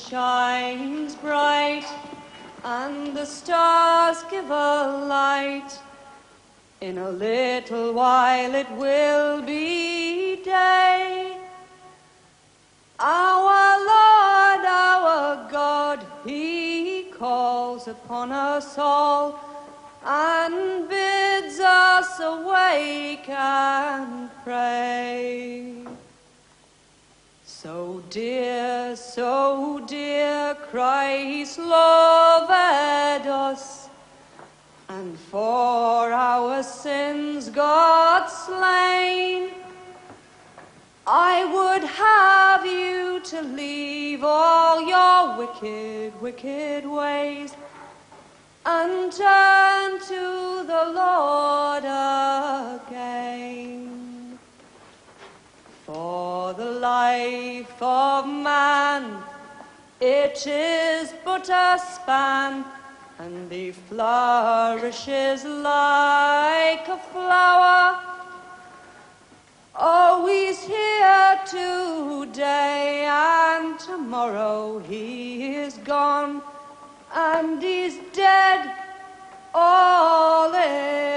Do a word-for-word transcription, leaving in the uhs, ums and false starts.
shines bright, and the stars give a light. In a little while it will be day. Our Lord, our God, He calls upon us all and bids us awake and pray. So dear, so dear, Christ loved us, and for our sins God slain. I would have you to leave all your wicked, wicked ways and turn to the Lord again. For the life of man, it is but a span, and he flourishes like a flower. Oh, he's here today, and tomorrow he is gone, and he's dead all in